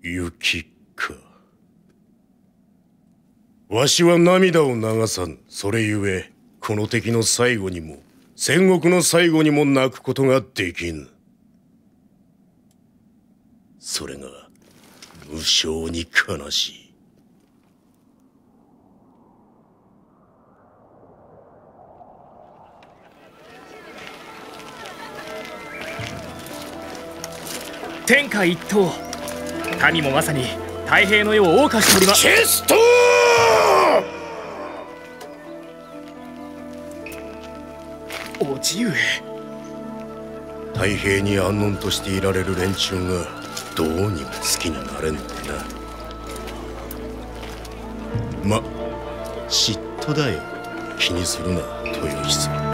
雪か。わしは涙を流さぬ。それゆえこの敵の最後にも戦国の最後にも泣くことができぬ。それが無性に悲しい。 天下一統、民もまさに太平の世を謳歌しております。 チェストー！叔父上。 太平に安穏としていられる連中がどうにも好きになれんのでな。ま、嫉妬だよ。気にするな、豊久。